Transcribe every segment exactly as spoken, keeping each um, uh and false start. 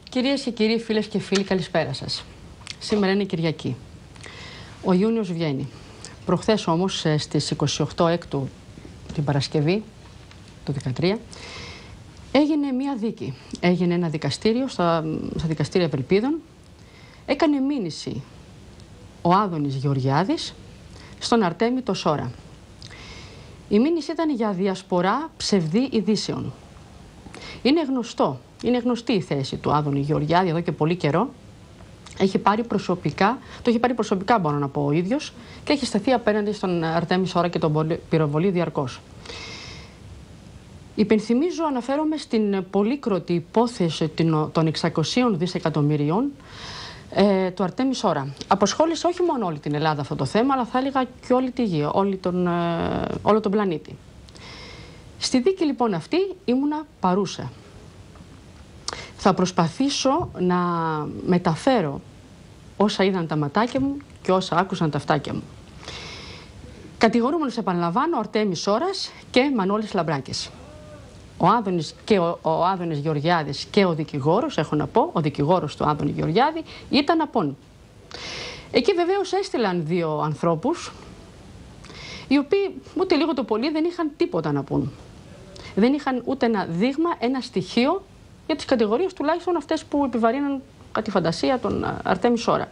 Κυρίες και κύριοι, φίλες και φίλοι, καλησπέρα σας. Σήμερα είναι Κυριακή. Ο Ιούνιος βγαίνει. Προχθές όμως, στις είκοσι οκτώ Έκτου, την Παρασκευή του δεκατρία, έγινε μία δίκη. Έγινε ένα δικαστήριο στα, στα δικαστήρια Ευελπίδων. Έκανε μήνυση ο Άδωνης Γεωργιάδης στον Αρτέμι το Σόρα. Η μήνυση ήταν για διασπορά ψευδή ειδήσεων. Είναι γνωστό, είναι γνωστή η θέση του Άδωνη Γεωργιάδη εδώ και πολύ καιρό. Έχει πάρει προσωπικά, το έχει πάρει προσωπικά μπορώ να πω ο ίδιος, και έχει σταθεί απέναντι στον Αρτέμι Σόρα και τον πυροβολεί διαρκώς. Υπενθυμίζω, αναφέρομαι στην πολύκροτη υπόθεση των εξακοσίων δισεκατομμυρίων ε, του Αρτέμι Σόρα. Αποσχόλησε όχι μόνο όλη την Ελλάδα αυτό το θέμα, αλλά θα έλεγα και όλη τη γη, όλη τον, ε, όλο τον πλανήτη. Στη δίκη λοιπόν αυτή ήμουνα παρούσα. Θα προσπαθήσω να μεταφέρω όσα είδαν τα ματάκια μου και όσα άκουσαν τα αυτάκια μου. Κατηγορούμενος, επαναλαμβάνω, ο Αρτέμις Σόρας και Μανώλης Λαμπράκης. Ο Άδωνης και ο, ο Άδωνης Γεωργιάδης και ο δικηγόρος, έχω να πω, ο δικηγόρος του Άδωνη Γεωργιάδη ήταν απόν. Εκεί βεβαίως έστειλαν δύο ανθρώπους, οι οποίοι ούτε λίγο το πολύ δεν είχαν τίποτα να πούν. Δεν είχαν ούτε ένα δείγμα, ένα στοιχείο για τις κατηγορίες, τουλάχιστον αυτές που επιβαρύναν κατά τη φαντασία τον Αρτέμι Σόρα.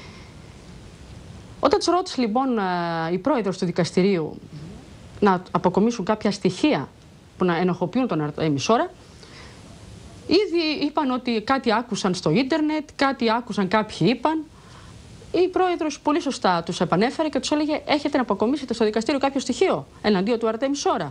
Όταν τους ρώτησε λοιπόν η πρόεδρος του δικαστηρίου να αποκομίσουν κάποια στοιχεία που να ενοχοποιούν τον Αρτέμι Σόρα, ήδη είπαν ότι κάτι άκουσαν στο ίντερνετ, κάτι άκουσαν κάποιοι είπαν. Η πρόεδρος πολύ σωστά τους επανέφερε και τους έλεγε: έχετε να αποκομίσετε στο δικαστήριο κάποιο στοιχείο εναντίον του Αρτέμι Σόρα?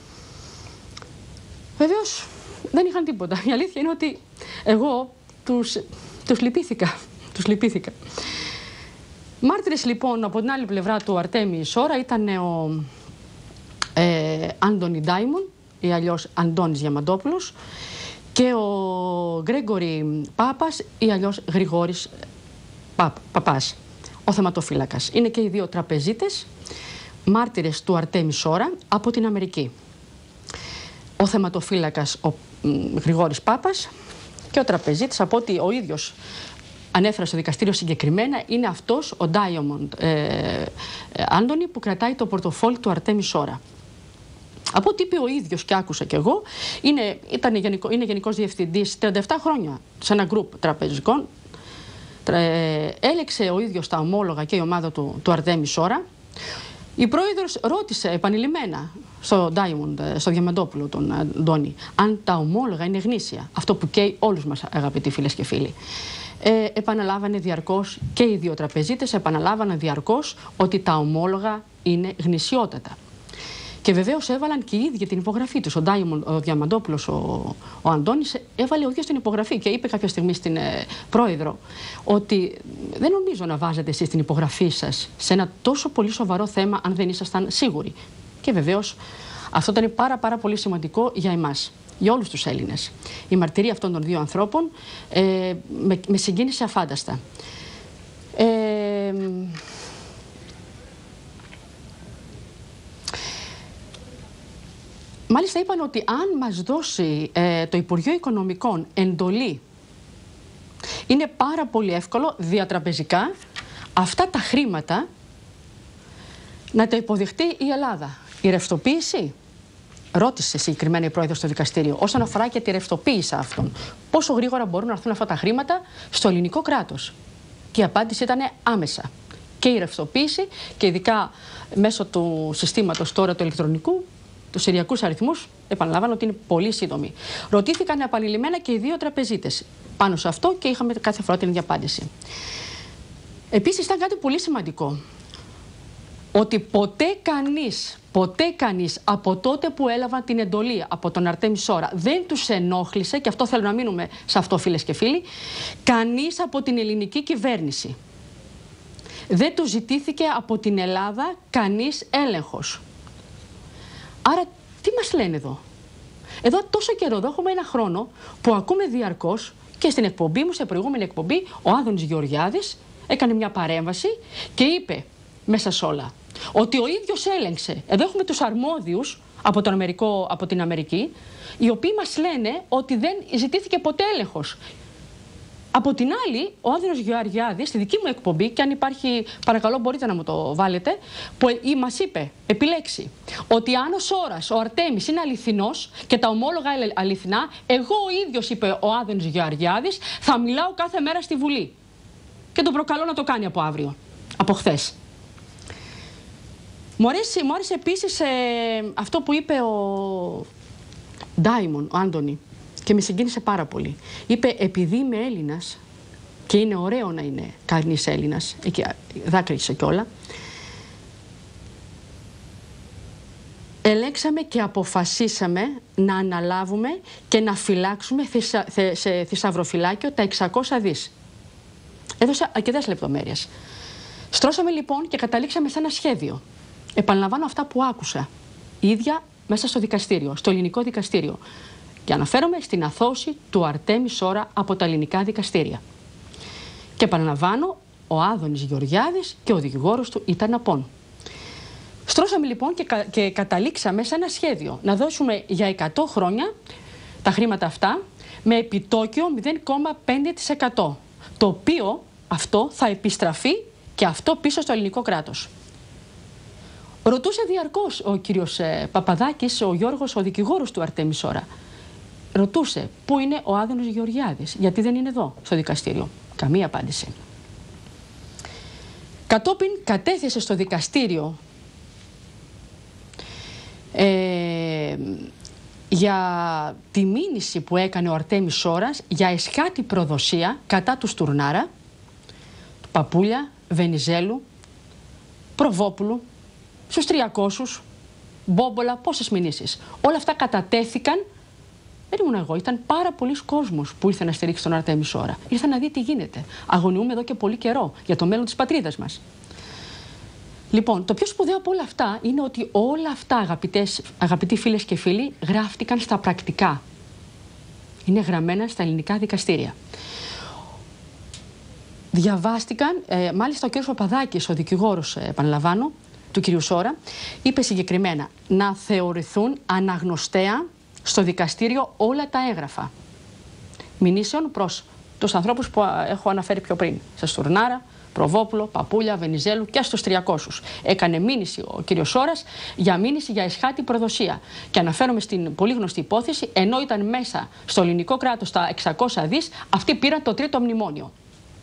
Βεβαίως δεν είχαν τίποτα. Η αλήθεια είναι ότι εγώ τους, τους λυπήθηκα. Τους λυπήθηκα. Μάρτυρες λοιπόν από την άλλη πλευρά του Αρτέμι Σόρα ήταν ο ε, Άντωνι Ντάιμον, ή αλλιώς Αντώνης Διαμαντόπουλος, και ο Γκρέγκορι Πάπας, ή αλλιώς Γρηγόρης Πα, Παπάς, ο θεματοφύλακας. Είναι και οι δύο τραπεζίτες, μάρτυρες του Αρτέμι Σόρα από την Αμερική. Ο θεματοφύλακας, ο Γρηγόρης Πάπας, και ο τραπεζίτης, από ό,τι ο ίδιος ανέφερα στο δικαστήριο συγκεκριμένα, είναι αυτός ο Ντάιμοντ ε, Άντωνη που κρατάει το πορτοφόλι του Αρτέμι Σόρα. Από ό,τι είπε ο ίδιος και άκουσα κι εγώ, είναι, ήταν γενικό, είναι γενικός διευθυντής τριάντα επτά χρόνια σε ένα γκρουπ τραπεζικών. Ε, έλεξε ο ίδιος τα ομόλογα και η ομάδα του, του Αρτέμι Σόρα. Η πρόεδρος ρώτησε επανειλημμένα στο Diamond, στο Διαμαντόπουλο, τον Αντώνη, αν τα ομόλογα είναι γνήσια. Αυτό που καίει όλους μας, αγαπητοί φίλες και φίλοι. Ε, επαναλάβανε διαρκώς, και οι δύο τραπεζίτες επαναλάβανε διαρκώς ότι τα ομόλογα είναι γνησιότατα. Και βεβαίως έβαλαν και οι ίδιοι την υπογραφή τους. Ο, Diamond, ο Διαμαντόπουλος, ο, ο Αντώνης, έβαλε ο ίδιος την υπογραφή και είπε κάποια στιγμή στην ε, πρόεδρο ότι δεν νομίζω να βάζετε εσείς την υπογραφή σας σε ένα τόσο πολύ σοβαρό θέμα αν δεν ήσασταν σίγουροι. Και βεβαίως αυτό ήταν πάρα, πάρα πολύ σημαντικό για εμάς, για όλους τους Έλληνες. Η μαρτυρία αυτών των δύο ανθρώπων ε, με, με συγκίνησε αφάνταστα. Ε, Μάλιστα είπαν ότι αν μας δώσει ε, το Υπουργείο Οικονομικών εντολή, είναι πάρα πολύ εύκολο διατραπεζικά αυτά τα χρήματα να τα υποδεχτεί η Ελλάδα. Η ρευστοποίηση, ρώτησε συγκεκριμένα η πρόεδρος στο δικαστήριο, όσον αφορά και τη ρευστοποίηση αυτών, πόσο γρήγορα μπορούν να έρθουν αυτά τα χρήματα στο ελληνικό κράτος. Και η απάντηση ήταν άμεσα. Και η ρευστοποίηση, και ειδικά μέσω του συστήματος τώρα του ηλεκτρονικού, τους συριακούς αριθμούς, επαναλαμβάνω ότι είναι πολύ σύντομοι. Ρωτήθηκαν επανειλημμένα και οι δύο τραπεζίτες πάνω σε αυτό και είχαμε κάθε φορά την ίδια απάντηση. Επίσης ήταν κάτι πολύ σημαντικό, ότι ποτέ κανείς, ποτέ κανείς από τότε που έλαβαν την εντολή από τον Αρτέμι Σόρα δεν τους ενόχλησε, και αυτό θέλω να μείνουμε σε αυτό, φίλες και φίλοι, κανείς από την ελληνική κυβέρνηση. Δεν του ζητήθηκε από την Ελλάδα κανείς έλεγχος. Άρα τι μας λένε εδώ? Εδώ τόσο καιρό, εδώ έχουμε ένα χρόνο που ακούμε διαρκώς, και στην εκπομπή μου, σε προηγούμενη εκπομπή, ο Άδωνης Γεωργιάδης έκανε μια παρέμβαση και είπε μέσα σ' όλα ότι ο ίδιος έλεγξε. Εδώ έχουμε τους αρμόδιους από, τον Αμερικό, από την Αμερική, οι οποίοι μας λένε ότι δεν ζητήθηκε ποτέ έλεγχος. Από την άλλη, ο Άδωνης Γεωργιάδης, στη δική μου εκπομπή, και αν υπάρχει, παρακαλώ μπορείτε να μου το βάλετε, που μας είπε, επιλέξει, ότι αν ο Σόρας, ο Αρτέμις είναι αληθινός και τα ομόλογα αληθινά, εγώ ο ίδιος, είπε ο Άδωνης Γεωργιάδης, θα μιλάω κάθε μέρα στη Βουλή. Και τον προκαλώ να το κάνει από αύριο, από χθες. Μου άρεσε, μου άρεσε επίσης ε, αυτό που είπε ο Ντάιμον, ο Άντωνη, και με συγκίνησε πάρα πολύ. Είπε, επειδή είμαι Έλληνας και είναι ωραίο να είναι κανείς Έλληνας, εκεί δάκρυσε κιόλα, ελέγξαμε και αποφασίσαμε να αναλάβουμε και να φυλάξουμε θυσα, θε, σε θησαυροφυλάκιο τα εξακόσια δις. Έδωσε αρκετές λεπτομέρειες. Στρώσαμε λοιπόν και καταλήξαμε σε ένα σχέδιο. Επαναλαμβάνω αυτά που άκουσα η ίδια μέσα στο δικαστήριο, στο ελληνικό δικαστήριο. Και αναφέρομαι στην αθώωση του Αρτέμι Σόρα από τα ελληνικά δικαστήρια. Και επαναλαμβάνω, ο Άδωνης Γεωργιάδης και ο δικηγόρος του ήταν απόν. Στρώσαμε λοιπόν και, κα, και καταλήξαμε σε ένα σχέδιο να δώσουμε για εκατό χρόνια τα χρήματα αυτά με επιτόκιο μηδέν κόμμα πέντε τοις εκατό. Το οποίο αυτό θα επιστραφεί και αυτό πίσω στο ελληνικό κράτος. Ρωτούσε διαρκώς ο κύριος ε, Παπαδάκης, ο Γιώργος, ο δικηγόρος του Αρτέμι Σόρα. Ρωτούσε πού είναι ο Άδωνος Γεωργιάδης, γιατί δεν είναι εδώ στο δικαστήριο. Καμία απάντηση. Κατόπιν κατέθεσε στο δικαστήριο ε, για τη μήνυση που έκανε ο Αρτέμις Σόρας για εσχάτη προδοσία κατά του Στουρνάρα, του Παπούλια, Βενιζέλου, Προβόπουλου, στους τριακόσιους, Μπόμπολα, πόσες μηνύσεις. Όλα αυτά κατατέθηκαν. Δεν ήμουν εγώ, ήταν πάρα πολλοί κόσμος που ήρθε να στηρίξει τον Αρτέμι Σόρα. Ήρθε να δει τι γίνεται. Αγωνιούμε εδώ και πολύ καιρό για το μέλλον της πατρίδας μας. Λοιπόν, το πιο σπουδαίο από όλα αυτά είναι ότι όλα αυτά, αγαπητές, αγαπητοί φίλες και φίλοι, γράφτηκαν στα πρακτικά. Είναι γραμμένα στα ελληνικά δικαστήρια. Διαβάστηκαν, ε, μάλιστα ο κ. Παπαδάκης, ο δικηγόρος, ε, επαναλαμβάνω, του κ. Σόρα, είπε συγκεκριμένα να θεωρηθούν αναγνωστέα στο δικαστήριο όλα τα έγγραφα μηνύσεων προς τους ανθρώπους που έχω αναφέρει πιο πριν. Σε Στουρνάρα, Προβόπουλο, Παπούλια, Βενιζέλου και στους τριακόσιους. Έκανε μήνυση ο κύριος Σόρας για μήνυση για εσχάτη προδοσία. Και αναφέρομαι στην πολύ γνωστή υπόθεση, ενώ ήταν μέσα στο ελληνικό κράτος τα εξακόσια δις, αυτοί πήραν το τρίτο μνημόνιο.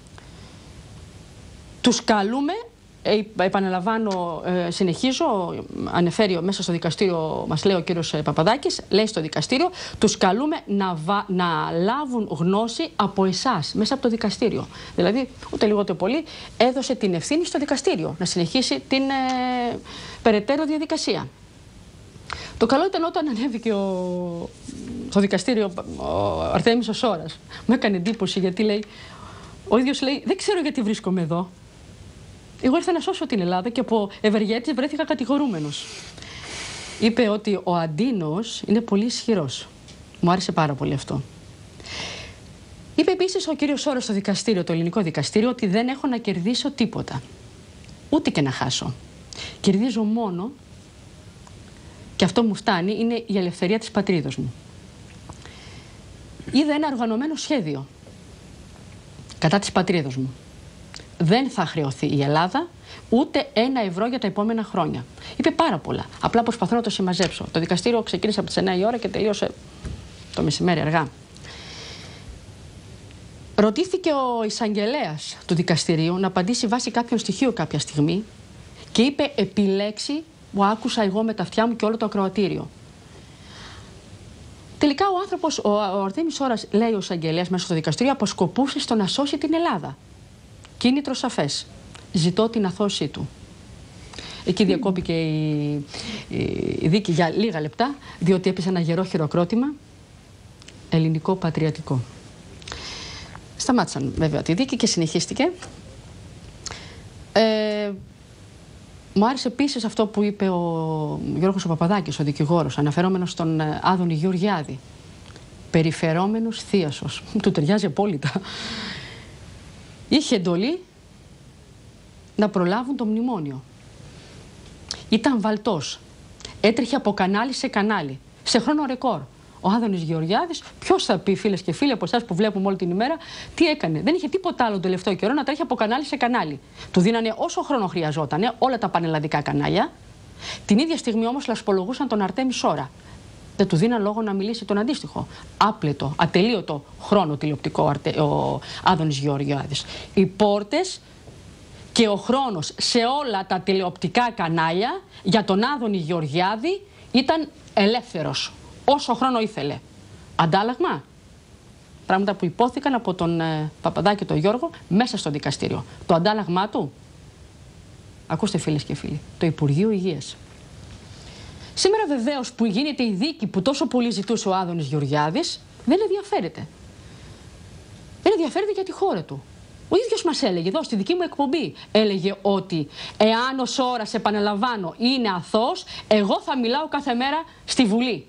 Τους καλούμε. Ε, επαναλαμβάνω, ε, συνεχίζω, ανεφέρει μέσα στο δικαστήριο, μας λέει ο κύριος Παπαδάκης, λέει στο δικαστήριο, τους καλούμε να, βα, να λάβουν γνώση από εσάς, μέσα από το δικαστήριο. Δηλαδή, ούτε λίγο ούτε πολύ, έδωσε την ευθύνη στο δικαστήριο να συνεχίσει την ε, περαιτέρω διαδικασία. Το καλό ήταν όταν ανέβηκε ο, στο δικαστήριο ο Αρτέμις ο Σόρας. Μου έκανε εντύπωση γιατί λέει, ο ίδιος λέει, δεν ξέρω γιατί βρίσκομαι εδώ. Εγώ ήρθα να σώσω την Ελλάδα και από ευεργέτης βρέθηκα κατηγορούμενος. Είπε ότι ο αντίνος είναι πολύ ισχυρός. Μου άρεσε πάρα πολύ αυτό. Είπε επίσης ο κύριος Σόρας στο δικαστήριο, το ελληνικό δικαστήριο, ότι δεν έχω να κερδίσω τίποτα. Ούτε και να χάσω. Κερδίζω μόνο, και αυτό μου φτάνει, είναι η ελευθερία της πατρίδος μου. Είδα ένα οργανωμένο σχέδιο κατά της πατρίδος μου. Δεν θα χρεωθεί η Ελλάδα ούτε ένα ευρώ για τα επόμενα χρόνια. Είπε πάρα πολλά. Απλά προσπαθώ να το συμμαζέψω. Το δικαστήριο ξεκίνησε από τις εννιά η ώρα και τελείωσε το μεσημέρι αργά. Ρωτήθηκε ο εισαγγελέας του δικαστηρίου να απαντήσει βάσει κάποιων στοιχείων κάποια στιγμή και είπε επιλέξει που άκουσα εγώ με τα αυτιά μου και όλο το ακροατήριο. Τελικά ο άνθρωπος, ο, ο Αρτέμις Σόρας, λέει ο εισαγγελέας μέσα στο δικαστήριο, αποσκοπούσε στο να σώσει την Ελλάδα. Κίνητρο σαφές. Ζητώ την αθώωσή του. Εκεί διακόπηκε η, η, η δίκη για λίγα λεπτά, διότι έπεσε ένα γερό χειροκρότημα ελληνικό πατριωτικό. Σταμάτησαν βέβαια τη δίκη και συνεχίστηκε. Ε, μου άρεσε επίσης αυτό που είπε ο Γιώργος ο Παπαδάκης, ο δικηγόρος, αναφερόμενος στον Άδωνη Γεωργιάδη. Περιφερόμενος θίασος. Του ταιριάζει απόλυτα. Είχε εντολή να προλάβουν το μνημόνιο. Ήταν βαλτός. Έτρεχε από κανάλι σε κανάλι. Σε χρόνο ρεκόρ. ο Άδωνης Γεωργιάδης, ποιος θα πει, φίλες και φίλοι από εσάς που βλέπουμε όλη την ημέρα, τι έκανε? Δεν είχε τίποτα άλλο τον τελευταίο καιρό να τρέχει από κανάλι σε κανάλι. Του δίνανε όσο χρόνο χρειαζόταν, όλα τα πανελλαδικά κανάλια. Την ίδια στιγμή όμως λασπολογούσαν τον Αρτέμι Σόρα. Δεν του δίναν λόγο να μιλήσει τον αντίστοιχο. Άπλετο, ατελείωτο χρόνο τηλεοπτικό ο Άδωνης Γεωργιάδης. Οι πόρτες και ο χρόνος σε όλα τα τηλεοπτικά κανάλια για τον Άδωνη Γεωργιάδη ήταν ελεύθερος. Όσο χρόνο ήθελε. Αντάλλαγμα, πράγματα που υπόθηκαν από τον ε, Παπαδάκη και τον Γιώργο μέσα στο δικαστήριο. Το αντάλλαγμά του, ακούστε φίλες και φίλοι, το Υπουργείο Υγείας. Σήμερα βεβαίως που γίνεται η δίκη που τόσο πολύ ζητούσε ο Άδωνης Γεωργιάδης, δεν ενδιαφέρεται. Δεν ενδιαφέρεται για τη χώρα του. Ο ίδιος μας έλεγε εδώ στη δική μου εκπομπή, έλεγε ότι εάν ο Σόρας, επαναλαμβάνω, είναι αθώος, εγώ θα μιλάω κάθε μέρα στη Βουλή.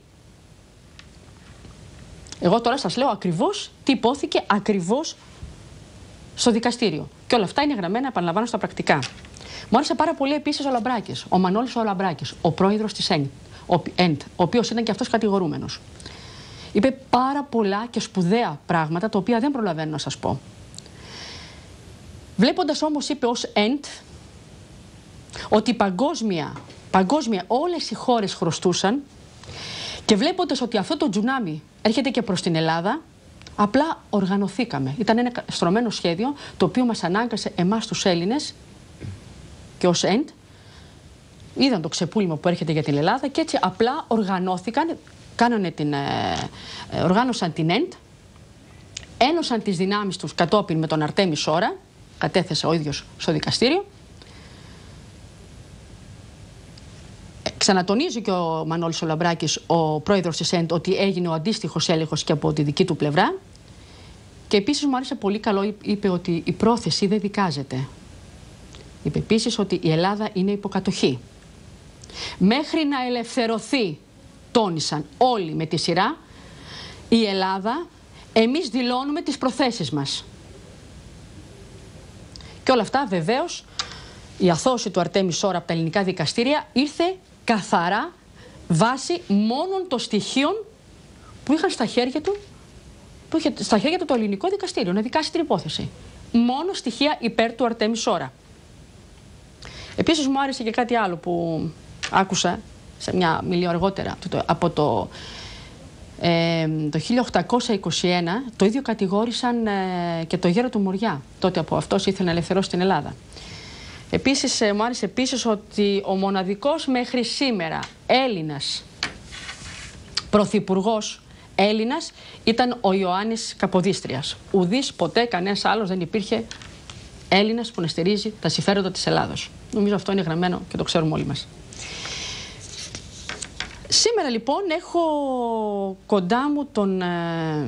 Εγώ τώρα σας λέω ακριβώς τι υπόθηκε ακριβώς στο δικαστήριο. Και όλα αυτά είναι γραμμένα, επαναλαμβάνω, στα πρακτικά. Μου άρεσε πάρα πολύ επίσης ο Λαμπράκης, ο Μανώλης ο Λαμπράκης, ο πρόεδρος της ΕΝΤ, ο οποίος ήταν και αυτός κατηγορούμενος. Είπε πάρα πολλά και σπουδαία πράγματα, τα οποία δεν προλαβαίνω να σας πω. Βλέποντας όμως, είπε ως ΕΝΤ, ότι παγκόσμια, παγκόσμια όλες οι χώρες χρωστούσαν και βλέποντας ότι αυτό το τζουνάμι έρχεται και προς την Ελλάδα, απλά οργανωθήκαμε. Ήταν ένα στρωμένο σχέδιο το οποίο μας ανάγκασε εμάς τους Έλληνες και ως ΕΝΤ, είδαν το ξεπούλημα που έρχεται για την Ελλάδα και έτσι απλά οργανώθηκαν, κάνανε την, ε, ε, οργάνωσαν την ΕΝΤ, ένωσαν τις δυνάμεις τους κατόπιν με τον Αρτέμι Σόρα, κατέθεσε ο ίδιος στο δικαστήριο. Ε, ξανατονίζει και ο Μανώλης ο Λαμπράκης, ο πρόεδρος της ΕΝΤ, ότι έγινε ο αντίστοιχος έλεγχος και από τη δική του πλευρά. Και επίσης μου άρεσε πολύ καλό, είπε ότι η πρόθεση δεν δικάζεται. Είπε επίσης ότι η Ελλάδα είναι υποκατοχή. Μέχρι να ελευθερωθεί, τόνισαν όλοι με τη σειρά, η Ελλάδα, εμείς δηλώνουμε τις προθέσεις μας. Και όλα αυτά βεβαίως, η αθώωση του Αρτέμι Σόρα από τα ελληνικά δικαστήρια ήρθε καθαρά βάσει μόνον των στοιχείων που είχαν στα χέρια του, που είχε στα χέρια του το ελληνικό δικαστήριο να δικάσει την υπόθεση. Μόνο στοιχεία υπέρ του Αρτέμι Σόρα. Επίσης μου άρεσε και κάτι άλλο που άκουσα σε μια μιλία αργότερα από το, ε, το χίλια οκτακόσια είκοσι ένα. Το ίδιο κατηγόρησαν ε, και το γέρο του Μοριά. Τότε από αυτός ήθελε να ελευθερώσει την Ελλάδα. Επίσης ε, μου άρεσε επίσης ότι ο μοναδικός μέχρι σήμερα Έλληνας πρωθυπουργός Έλληνας ήταν ο Ιωάννης Καποδίστριας. Ουδής ποτέ κανένας άλλος δεν υπήρχε Έλληνας που να στηρίζει τα συμφέροντα της Ελλάδος. Νομίζω αυτό είναι γραμμένο και το ξέρουμε όλοι μας. Σήμερα λοιπόν έχω κοντά μου τον ε,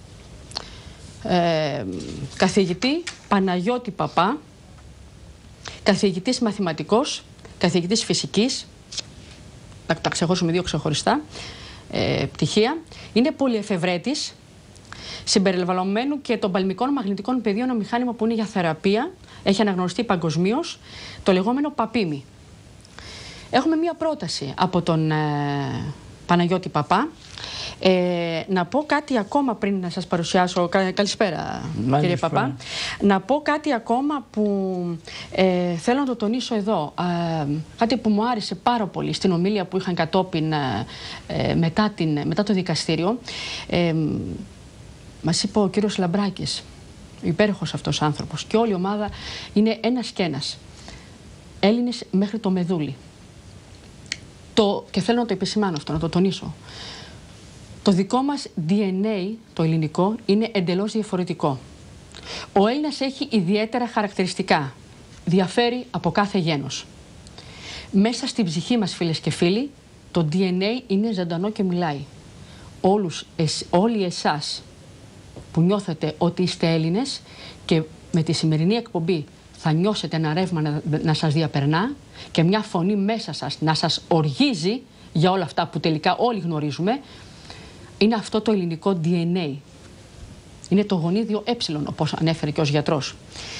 ε, καθηγητή Παναγιώτη Παπά, καθηγητής μαθηματικός, καθηγητής φυσικής, τα, τα ξεχώσουμε δύο ξεχωριστά ε, πτυχία. Είναι πολυεφευρέτης, συμπεριλαμβανομένου και των παλμικών μαγνητικών πεδίων, ένα μηχάνημα που είναι για θεραπεία, έχει αναγνωριστεί παγκοσμίως, το λεγόμενο παπίμι. Έχουμε μία πρόταση από τον ε, Παναγιώτη Παπά. Ε, να πω κάτι ακόμα πριν να σας παρουσιάσω. Κα, καλησπέρα, Μάλιστα. κύριε Παπά. Να πω κάτι ακόμα που ε, θέλω να το τονίσω εδώ. Ε, κάτι που μου άρεσε πάρα πολύ στην ομίλια που είχαν κατόπιν ε, μετά, την, μετά το δικαστήριο. Ε, μας είπε ο κύριος Λαμπράκης, υπέροχος αυτός άνθρωπος, και όλη η ομάδα είναι ένας και ένας. Έλληνες μέχρι το μεδούλι. Το, και θέλω να το επισημάνω αυτό, να το τονίσω. Το δικό μας ντι εν έι, το ελληνικό, είναι εντελώς διαφορετικό. Ο Έλληνας έχει ιδιαίτερα χαρακτηριστικά. Διαφέρει από κάθε γένος. Μέσα στην ψυχή μας, φίλες και φίλοι, το ντι εν έι είναι ζωντανό και μιλάει. Όλους, εσ, όλοι εσάς που νιώθετε ότι είστε Έλληνες και με τη σημερινή εκπομπή θα νιώσετε ένα ρεύμα να, να σας διαπερνά και μια φωνή μέσα σας να σας οργίζει για όλα αυτά που τελικά όλοι γνωρίζουμε, είναι αυτό το ελληνικό ντι εν έι. Είναι το γονίδιο ε, όπως ανέφερε και ως γιατρός.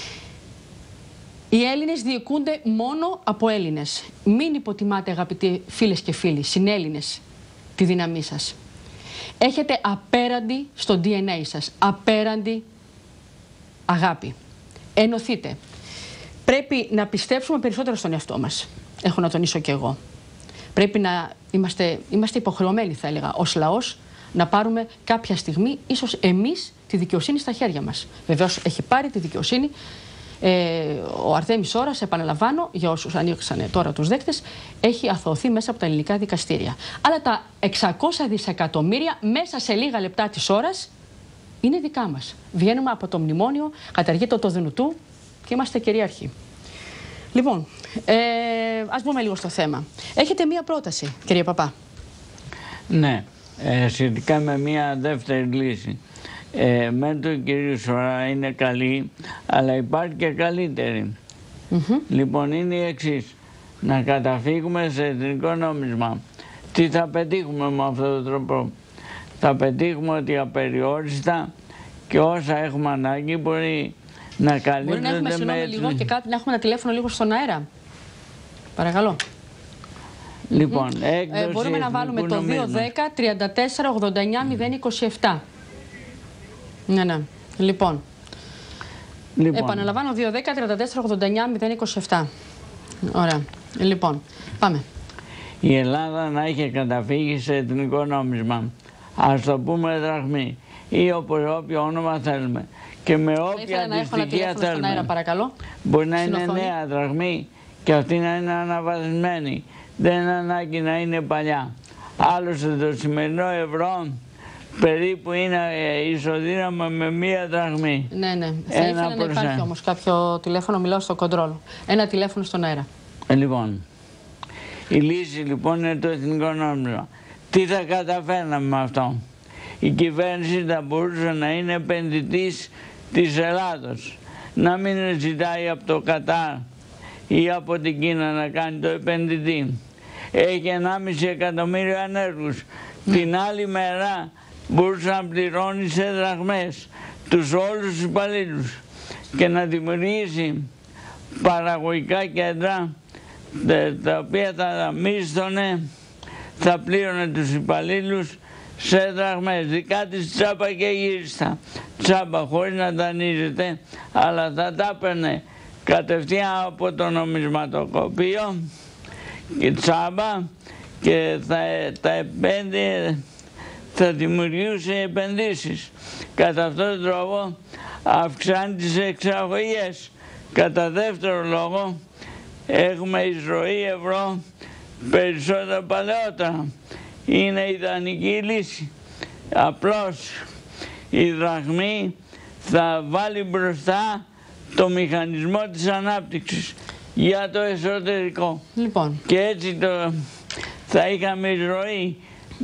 Οι Έλληνες διοικούνται μόνο από Έλληνες. Μην υποτιμάτε, αγαπητοί φίλες και φίλοι, συνέλληνες, τη δύναμή σας. Έχετε απέραντη στο ντι εν έι σας, απέραντη αγάπη. Ενωθείτε. Πρέπει να πιστέψουμε περισσότερο στον εαυτό μας. Έχω να τονίσω και εγώ. Πρέπει να είμαστε, είμαστε υποχρεωμένοι, θα έλεγα, ως λαός, να πάρουμε κάποια στιγμή, ίσως εμείς, τη δικαιοσύνη στα χέρια μας. Βεβαίως έχει πάρει τη δικαιοσύνη ε, ο Αρτέμις Ώρας, επαναλαμβάνω, για όσους ανοίξανε τώρα τους δέκτες, έχει αθωωωθεί μέσα από τα ελληνικά δικαστήρια. Αλλά τα εξακόσια δισεκατομμύρια μέσα σε λίγα λεπτά της ώρας είναι δικά μας. Βγαίνουμε από το μνημόνιο, καταργείται το Δουνουτού και είμαστε κυρίαρχοι. Λοιπόν, ε, ας μπούμε λίγο στο θέμα. Έχετε μία πρόταση, κύριε Παπά. Ναι, ε, σχετικά με μία δεύτερη λύση. Ε, με τον κύριο Σωρά είναι καλή, αλλά υπάρχει και καλύτερη. Mm-hmm. Λοιπόν, είναι η εξής. Να καταφύγουμε σε εθνικό νόμισμα. Τι θα πετύχουμε με αυτόν τον τρόπο? Θα πετύχουμε ότι απεριόριστα και όσα έχουμε ανάγκη μπορεί να καλύπτονται. Μπορεί να έχουμε, συγγνώμη, λίγο και κάτι, να έχουμε ένα τηλέφωνο λίγο στον αέρα. Παρακαλώ. Λοιπόν, mm-hmm. ε, μπορούμε να βάλουμε το δύο δέκα τριάντα τέσσερα ογδόντα εννιά μηδέν είκοσι επτά. Ναι, ναι. Λοιπόν. λοιπόν. Επαναλαμβάνω, δύο δέκα τριάντα τέσσερα ογδόντα εννιά μηδέν είκοσι επτά. Ωραία. Λοιπόν, πάμε. Η Ελλάδα να είχε καταφύγει σε εθνικό νόμισμα. Ας το πούμε δραχμή ή όπως όποιο όνομα θέλουμε. Και με όποια αντιστοιχεία θέλουμε. Αέρα, παρακαλώ. Μπορεί να είναι νέα δραχμή και αυτή να είναι αναβαθμισμένη. Δεν είναι ανάγκη να είναι παλιά. Άλλωστε το σημερινό ευρώ περίπου είναι ισοδύναμο με μία δραχμή. Ναι, ναι. Θα ήθελα να υπάρχει όμως κάποιο τηλέφωνο, μιλάω στο κοντρόλ. Ένα τηλέφωνο στον αέρα. Ε, λοιπόν, η λύση λοιπόν είναι το εθνικό νόμισμα. Τι θα καταφέρναμε με αυτό? Η κυβέρνηση θα μπορούσε να είναι επενδυτής της Ελλάδος. Να μην ζητάει από το Κατάρ ή από την Κίνα να κάνει το επενδυτή. Έχει ενάμιση εκατομμύριο ανέργους. Την άλλη μέρα μπορούσε να πληρώνει σε δραχμές τους όλους τους υπαλλήλους και να δημιουργήσει παραγωγικά κέντρα τα οποία θα μίσθωνε, θα πλήρωνε τους υπαλλήλους σε δραχμές, δικά της τσάπα και γύριστα. Τσάπα χωρίς να δανείζεται, αλλά θα τα έπαιρνε κατευθείαν από το νομισματοκοπείο και τσάμπα και θα τα επένδυε, θα δημιουργούσε επενδύσεις. Κατά αυτόν τον τρόπο αυξάνει τις εξαγωγές. Κατά δεύτερο λόγο έχουμε εισρωή ευρώ περισσότερο παλαιότερα. Είναι ιδανική λύση. Απλώς η δραχμή θα βάλει μπροστά το μηχανισμό της ανάπτυξης για το εσωτερικό. Λοιπόν. Και έτσι το, θα είχαμε εισρωή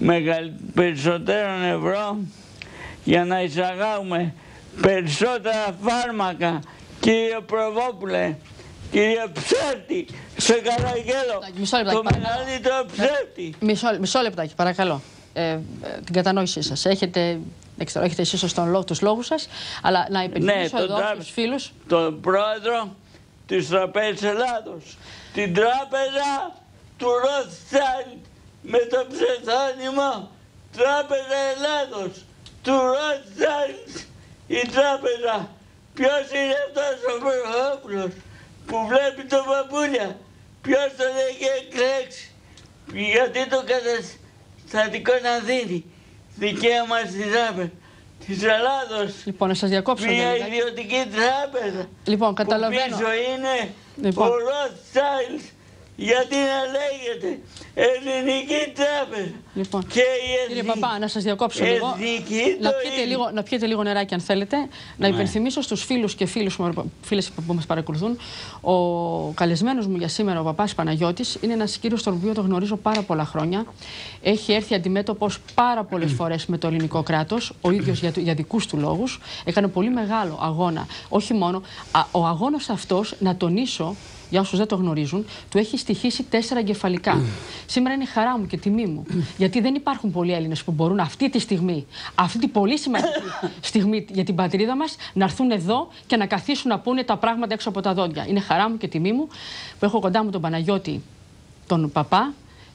περισσότερων ευρώ για να εισαγάγουμε περισσότερα φάρμακα. Κύριε Προβόπουλε, κύριε Ψεύτη, σε καταγγέλλω, το μεγαλύτερο ψεύτη. Μισό, μισό λεπτάκι, παρακαλώ. Ε, ε, την κατανόησή σας. Έχετε, ξέρω, έχετε εσείς τον λόγο, τους λόγους σας, αλλά να υπενθυμίσω ναι, εδώ στους φίλους. Τον πρόεδρο της Τραπέζης Ελλάδος, την τράπεζα του Rothschild με το ψευδόνυμο Τράπεζα Ελλάδος, του Rothschild, η τράπεζα. Ποιος είναι αυτός ο Προβόπουλος που βλέπει τον παππούλια? Ποιος τον έχει εκλέξει? Γιατί το καταστατικό να δίνει δικαίωμα στη τράπεζα της Ελλάδος? Λοιπόν, να σας διακόψω. Μια ιδιωτική τράπεζα. Λοιπόν, καταλαβαίνω. Που πίσω είναι λοιπόν ο Rothschild. Γιατί να λέγεται ελληνική τράπεζα. Λοιπόν, και η εθνική, κύριε Παπά, να σας διακόψω λίγο. Να πιείτε λίγο, να πιείτε λίγο νεράκι αν θέλετε. Να ναι. υπενθυμίσω στους φίλους και φίλους, φίλες που μας παρακολουθούν. Ο καλεσμένος μου για σήμερα, ο Παπάς Παναγιώτης, είναι ένας κύριος τον οποίο το γνωρίζω πάρα πολλά χρόνια. Έχει έρθει αντιμέτωπος πάρα πολλές φορές με το ελληνικό κράτος, ο ίδιος για, για δικούς του λόγους. Έκανε πολύ μεγάλο αγώνα. Όχι μόνο, α, ο αγώνας αυτός, να τονίσω, για όσους δεν το γνωρίζουν, του έχει στοιχήσει τέσσερα εγκεφαλικά. Σήμερα είναι χαρά μου και τιμή μου, γιατί δεν υπάρχουν πολλοί Έλληνες που μπορούν αυτή τη στιγμή, αυτή τη πολύ σημαντική στιγμή για την πατρίδα μας, να έρθουν εδώ και να καθίσουν να πούνε τα πράγματα έξω από τα δόντια. Είναι χαρά μου και τιμή μου που έχω κοντά μου τον Παναγιώτη, τον Παπά,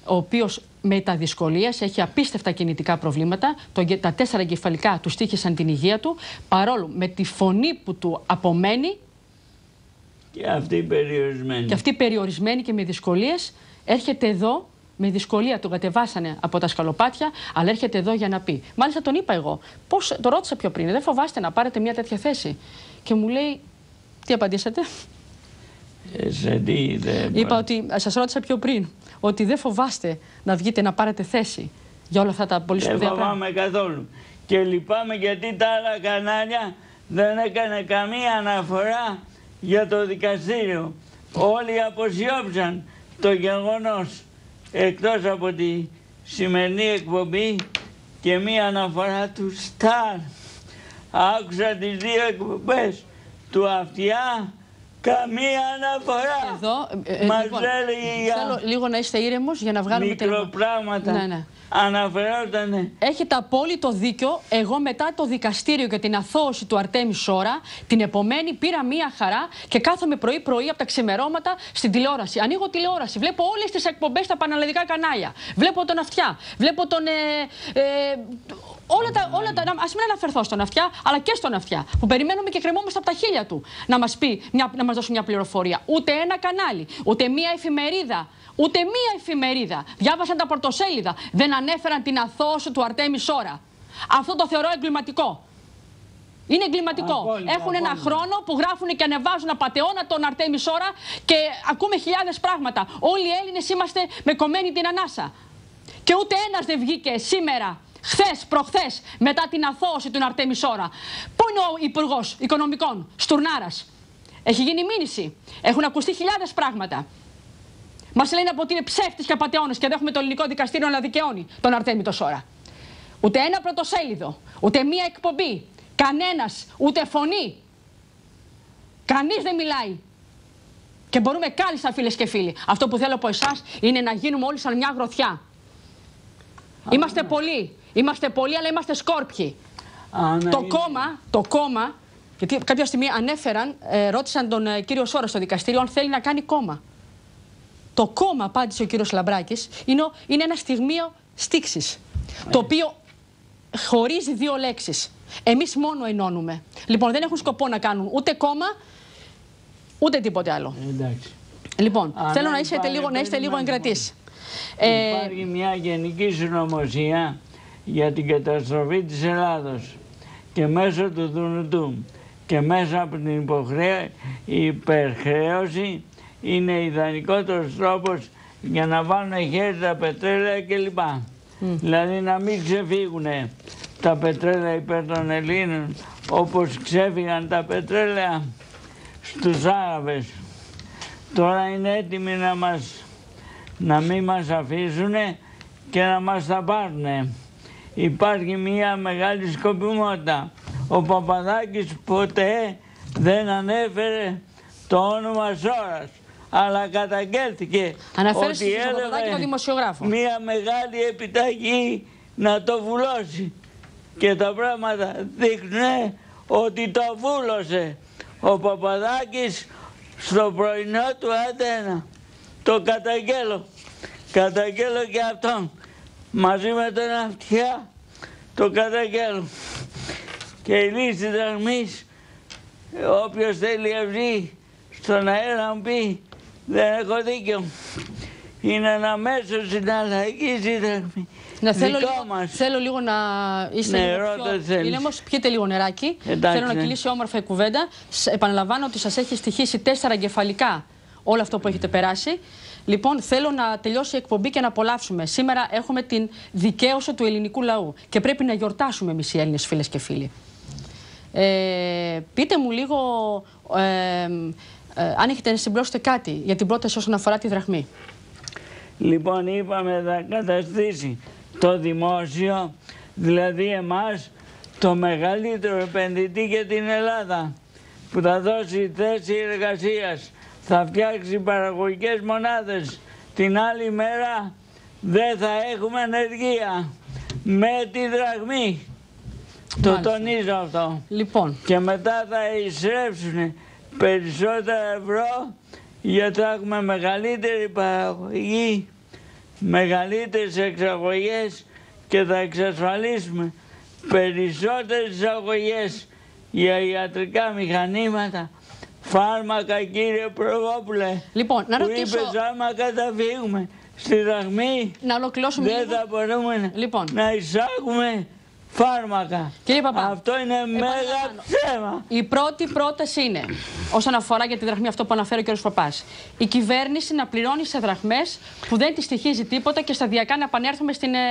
ο οποίος με τα δυσκολίας έχει απίστευτα κινητικά προβλήματα. Το, τα τέσσερα εγκεφαλικά του στοίχησαν την υγεία του, παρόλο με τη φωνή που του απομένει. Και αυτή περιορισμένη. Και αυτή περιορισμένη και με δυσκολίες, έρχεται εδώ. Με δυσκολία τον κατεβάσανε από τα σκαλοπάτια, αλλά έρχεται εδώ για να πει. Μάλιστα τον είπα εγώ. Πώς, το ρώτησα πιο πριν, δεν φοβάστε να πάρετε μια τέτοια θέση? Και μου λέει, τι απαντήσατε? Ε, σε τι, δεν Είπα ότι σας ρώτησα πιο πριν, ότι δεν φοβάστε να βγείτε να πάρετε θέση για όλα αυτά τα πολύ σπουδαία πράγματα. Δεν φοβάμαι καθόλου. Και λυπάμαι γιατί τα άλλα κανάλια δεν έκανε καμία αναφορά για το δικαστήριο. Όλοι αποσιώψαν το γεγονός. Εκτός από τη σημερινή εκπομπή και μία αναφορά του Σταρ. Άκουσα τις δύο εκπομπές του Αυτιά, καμία αναφορά. Εδώ, ε, μας λοιπόν, έλεγε για θέλω λίγο να είστε ήρεμος για να βγάλουμε μικροπράγματα. Ναι, ναι. Αναφερότανε. Έχετε απόλυτο δίκιο. Εγώ μετά το δικαστήριο για την αθώωση του Αρτέμι Σόρα, την επομένη πήρα μία χαρά και κάθομαι πρωί-πρωί από τα ξημερώματα στην τηλεόραση. Ανοίγω τηλεόραση, βλέπω όλες τις εκπομπές στα πανελλαδικά κανάλια. Βλέπω τον Αυτιά, βλέπω τον. Ε, ε, όλα τα, όλα τα, ας μην αναφερθώ στον Αυτιά, αλλά και στον Αυτιά, που περιμένουμε και κρεμόμαστε από τα χείλια του να μας πει, μια, να μας δώσει μια πληροφορία. Ούτε ένα κανάλι, ούτε μία εφημερίδα. Ούτε μία εφημερίδα. Διάβασαν τα πρωτοσέλιδα. Δεν ανέφεραν την αθώωση του Αρτέμι Σόρα. Αυτό το θεωρώ εγκληματικό. Είναι εγκληματικό. Απόλυτα, Έχουν απόλυτα. ένα χρόνο που γράφουν και ανεβάζουν απατεώνα τον Αρτέμι Σόρα και ακούμε χιλιάδες πράγματα. Όλοι οι Έλληνες είμαστε με κομμένη την ανάσα. Και ούτε ένας δεν βγήκε σήμερα, χθες, προχθές, μετά την αθώωση του Αρτέμι Σόρα. Πού είναι ο Υπουργός Οικονομικών, Στουρνάρας? Έχει γίνει μήνυση. Έχουν ακουστεί χιλιάδες πράγματα. Μας λένε ότι είναι ψεύτης και απατεώνες και δέχουμε το ελληνικό δικαστήριο να δικαιώνει τον Αρτέμι το Σόρα. Ούτε ένα πρωτοσέλιδο, ούτε μία εκπομπή, κανένας, ούτε φωνή. Κανείς δεν μιλάει. Και μπορούμε κάλλιστα, φίλες και φίλοι. Αυτό που θέλω από εσάς είναι να γίνουμε όλοι σαν μια γροθιά. Είμαστε πολλοί, είμαστε πολλοί, αλλά είμαστε σκόρπιοι. Α, ναι, το είναι. κόμμα, το κόμμα, γιατί κάποια στιγμή ανέφεραν, ε, ρώτησαν τον ε, κύριο Σόρα στο δικαστήριο αν θέλει να κάνει κόμμα. Το κόμμα, απάντησε ο κύριος Λαμπράκης, είναι, είναι ένα στιγμίο στίξης, ε. το οποίο χωρίζει δύο λέξεις. Εμείς μόνο ενώνουμε. Λοιπόν, δεν έχουν σκοπό να κάνουν ούτε κόμμα, ούτε τίποτε άλλο. Εντάξει. Λοιπόν, Α, θέλω ναι, να είστε λίγο, να είστε λίγο εγκρατείς. Ε, υπάρχει μια γενική συνωμοσία για την καταστροφή της Ελλάδος και μέσω του Δουνουτού και μέσα από την υποχρέα, η υπερχρέωση είναι ιδανικότερος τρόπος για να βάλουν χέρι τα πετρέλαια κλπ. Mm. Δηλαδή να μην ξεφύγουν τα πετρέλαια υπέρ των Ελλήνων όπως ξέφυγαν τα πετρέλαια στους Άραβες. Τώρα είναι έτοιμοι να, μας, να μην μας αφήσουν και να μας τα πάρουν. Υπάρχει μια μεγάλη σκοπιμότητα. Ο Παπαδάκης ποτέ δεν ανέφερε το όνομα Σόρας, αλλά καταγγέλθηκε ότι έλεγε μια μεγάλη επιταγή να το βουλώσει. Και τα πράγματα δείχνουν ότι το βούλωσε ο Παπαδάκης στο πρωινό του Αντένα. Το καταγγέλλω. Καταγγέλλω και αυτόν. Μαζί με τον Αυτιά το καταγγέλλω. Και η λύση δραχμής, όποιος θέλει ευρύ στον αέρα μου πει δεν έχω δίκιο. Είναι ένα μέσο συναλλαγής η δραχμή. Ναι, θέλω, λίγο, θέλω λίγο να είστε ναι, λίγο πιο ήρεμος, πιείτε λίγο νεράκι. Εντάξει, θέλω να ναι. κυλήσει όμορφα η κουβέντα. Επαναλαμβάνω ότι σας έχει στοιχήσει τέσσερα εγκεφαλικά όλο αυτό που έχετε περάσει. Λοιπόν, θέλω να τελειώσει η εκπομπή και να απολαύσουμε. Σήμερα έχουμε την δικαίωση του ελληνικού λαού και πρέπει να γιορτάσουμε εμείς οι Έλληνες, φίλες και φίλοι. Ε, πείτε μου λίγο ε, ε, αν έχετε να συμπληρώσετε κάτι για την πρόταση όσον αφορά τη δραχμή. Λοιπόν, είπαμε θα καταστήσει το δημόσιο, δηλαδή εμάς, το μεγαλύτερο επενδυτή για την Ελλάδα, που θα δώσει θέση εργασίας, θα φτιάξει παραγωγικές μονάδες. Την άλλη μέρα δεν θα έχουμε ενεργεία με τη δραχμή. Το τονίζω αυτό. Λοιπόν. Και μετά θα εισρέψουν περισσότερα ευρώ γιατί θα έχουμε μεγαλύτερη παραγωγή μεγαλύτερες εξαγωγές και θα εξασφαλίσουμε περισσότερες εξαγωγές για ιατρικά μηχανήματα, φάρμακα, κύριε Προβόπουλε. Λοιπόν, να που ρωτήσω... είπες άμα καταφύγουμε στη δραχμή, να ολοκληρώσουμε δεν λίγο. θα μπορούμε λοιπόν. να εισάγουμε φάρμακα. Κύριε Παπά, αυτό είναι μέγα ψέμα. Η πρώτη πρόταση είναι, όσον αφορά για τη δραχμή, αυτό που αναφέρει ο κ. Παπάς, η κυβέρνηση να πληρώνει σε δραχμές που δεν τη στοιχίζει τίποτα και σταδιακά να επανέλθουμε στην, ε,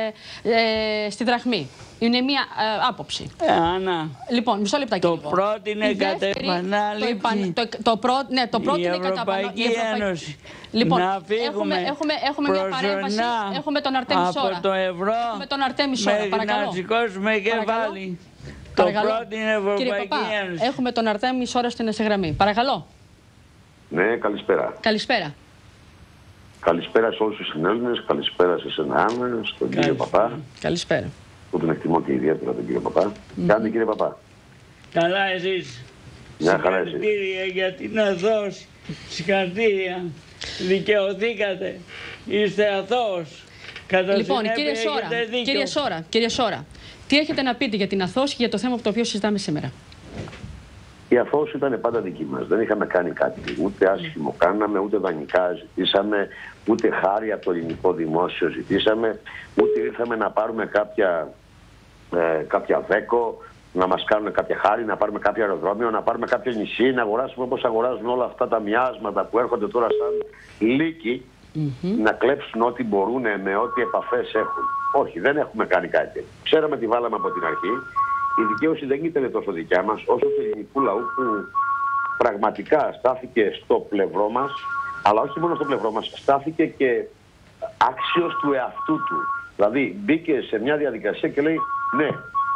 ε, στη δραχμή. Είναι μία ε, άποψη. Ε, Άννα, λοιπόν, μισό λεπτάκι. το πρώτο είναι κατά επανάληψη. Το, το, το, πρώτο, ναι, το πρώτο η είναι κατά Ευρωπαϊκή Ένωση. Λοιπόν, να φύγουμε έχουμε, έχουμε, έχουμε μια παρέμβαση. Έχουμε τον Αρτέμι Σόρα. Από το ευρώ έχουμε τον Αρτέμι Σόρα, μέχρι παρακαλώ. να σηκώσουμε κεφάλι. Το Παρακαλώ. πρώτο είναι η Ευρωπαϊκή Κύριε Παπά, Ένωση. έχουμε τον Αρτέμι Σόρα στην σε γραμμή. Παρακαλώ. Ναι, καλησπέρα. Καλησπέρα. Καλησπέρα σε όλους τους συνέλληνες, καλησπέρα σε εσένα, Άννα, στον κύριο Παπά. Καλησπέρα. Που τον εκτιμώ και ιδιαίτερα τον κύριο Παπά. Mm-hmm. Κάντε κύριε Παπά. Καλά εσείς. Μια χαρά εσείς. Συγχαρητήρια για την αθώος. Συγχαρητήρια. Δικαιωθήκατε. Είστε αθώος. Κατά λοιπόν, κύριε Σόρα, κύριε Σόρα, κύριε Σόρα, τι έχετε να πείτε για την αθώωση και για το θέμα που το οποίο συζητάμε σήμερα? Η αθώωση ήταν πάντα δική μας. Δεν είχαμε κάνει κάτι. Ούτε άσχημο κάναμε, ούτε δανεικά ζητήσαμε, ούτε χάρη από το ελληνικό δημόσιο ζητήσαμε, ούτε ήρθαμε να πάρουμε κάποια, ε, κάποια βέκο, να μας κάνουν κάποια χάρη, να πάρουμε κάποιο αεροδρόμιο, να πάρουμε κάποιο νησί, να αγοράσουμε όπως αγοράζουν όλα αυτά τα μοιάσματα που έρχονται τώρα σαν λύκοι, mm-hmm. να κλέψουν ό,τι μπορούν με ό,τι επαφές έχουν. Όχι, δεν έχουμε κάνει κάτι. Ξέραμε τι βάλαμε από την αρχή. Η δικαίωση δεν ήταν τόσο δικιά μας, όσο του ελληνικού λαού που πραγματικά στάθηκε στο πλευρό μας, αλλά όχι μόνο στο πλευρό μας, στάθηκε και άξιος του εαυτού του. Δηλαδή μπήκε σε μια διαδικασία και λέει ναι,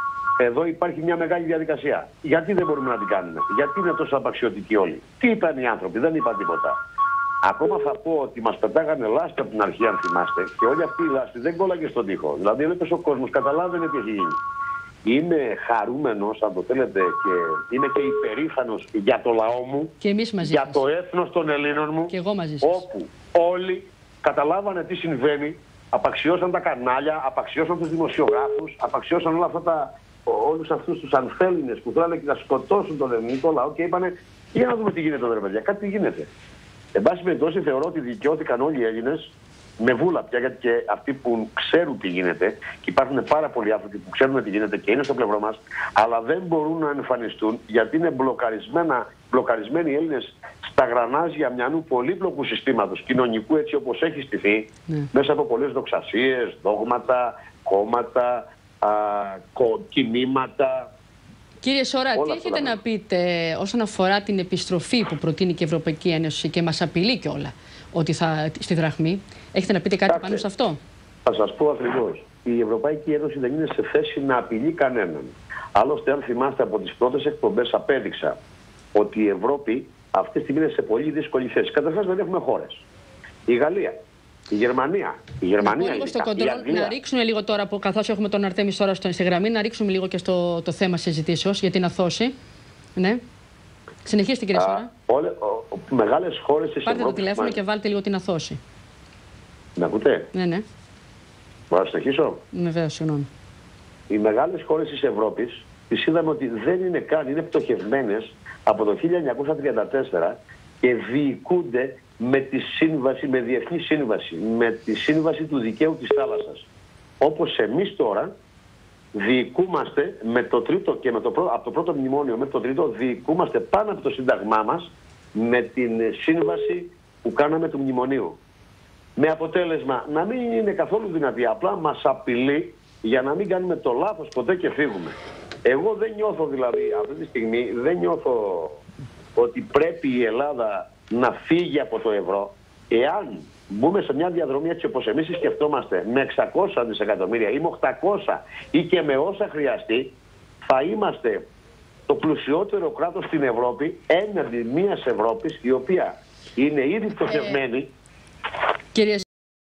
εδώ υπάρχει μια μεγάλη διαδικασία. Γιατί δεν μπορούμε να την κάνουμε? Γιατί είναι τόσο απαξιωτικοί όλοι? Τι είπαν οι άνθρωποι? Δεν είπαν τίποτα. Ακόμα θα πω ότι μας πετάγανε λάσπη από την αρχή, αν θυμάστε, και όλη αυτή η λάσπη δεν κόλλαγε στον τοίχο. Δηλαδή έπεσε ο κόσμος, καταλάβαινε τι έχει γίνει. Είμαι χαρούμενος, αν το θέλετε, και είμαι και υπερήφανος για το λαό μου, και εμείς μαζί για σας. το έθνος των Ελλήνων μου, και εγώ μαζί σας. όπου όλοι καταλάβανε τι συμβαίνει, απαξιώσαν τα κανάλια, απαξιώσαν τους δημοσιογράφους, απαξιώσαν όλα αυτά τα, όλους αυτούς τους ανθέληνες που θέλανε να σκοτώσουν τον ελληνικό λαό και είπανε για να δούμε τι γίνεται εδώ, ρε παιδιά, κάτι γίνεται. Εν πάση περιπτώσει, θεωρώ ότι δικαιώθηκαν όλοι οι Έλληνες με βούλα πια, γιατί και αυτοί που ξέρουν τι γίνεται, και υπάρχουν πάρα πολλοί άνθρωποι που ξέρουν τι γίνεται και είναι στο πλευρό μας, αλλά δεν μπορούν να εμφανιστούν γιατί είναι μπλοκαρισμένοι οι Έλληνες στα γρανάζια μιανού πολύπλοκου συστήματος κοινωνικού, έτσι όπως έχει στηθεί, ναι. μέσα από πολλές δοξασίες, δόγματα, κόμματα, α, κο, κινήματα. Κύριε Σόρα, τι έχετε να πείτε όσον αφορά την επιστροφή που προτείνει και η Ευρωπαϊκή Ένωση και μας απειλεί κιόλα ότι θα στη δραχμή? Έχετε να πείτε κάτι Άξε, πάνω σε αυτό? Θα σας πω ακριβώς. Η Ευρωπαϊκή Ένωση δεν είναι σε θέση να απειλεί κανέναν. Άλλωστε, αν θυμάστε από τις πρώτες εκπομπές, απέδειξα ότι η Ευρώπη αυτή τη στιγμή είναι σε πολύ δύσκολη θέση. Καταρχάς, δεν έχουμε χώρες. Η Γαλλία, η Γερμανία. Η Γερμανία λίγο στο κοντρόλ, να ρίξουμε λίγο τώρα, που καθώς έχουμε τον Αρτέμι Σόρα στη γραμμή, να ρίξουμε λίγο και στο το θέμα συζητήσεως για την αθώση. Ναι. Συνεχίστε, κύριε Σόρα. Μεγάλες χώρες της Πάρτε το τηλέφωνο μας... και βάλτε λίγο την αθώση. Με ακούτε? Ναι, ναι. Μπορώ να συνεχίσω? Ναι, βέβαια, συγγνώμη. Οι μεγάλες χώρες της Ευρώπης τις είδαμε ότι δεν είναι καν, είναι πτωχευμένες από το χίλια εννιακόσια τριάντα τέσσερα και διοικούνται με τη σύμβαση, με διεθνή σύμβαση, με τη σύμβαση του δικαίου της θάλασσας. Όπως εμείς τώρα διοικούμαστε με το τρίτο και με το πρώτο, από το πρώτο μνημόνιο μέχρι το τρίτο, διοικούμαστε πάνω από το σύνταγμά μας με την σύμβαση που κάναμε του μνημονίου. Με αποτέλεσμα να μην είναι καθόλου δυνατή, απλά μας απειλεί για να μην κάνουμε το λάθος ποτέ και φύγουμε. Εγώ δεν νιώθω δηλαδή αυτή τη στιγμή, δεν νιώθω ότι πρέπει η Ελλάδα να φύγει από το ευρώ. Εάν μπούμε σε μια διαδρομή έτσι όπως εμείς σκεφτόμαστε, με εξακόσια δισεκατομμύρια ή με οκτακόσια ή και με όσα χρειαστεί, θα είμαστε το πλουσιότερο κράτος στην Ευρώπη έναντι μιας Ευρώπης η οποία είναι ήδη πτωχευμένη. Ε,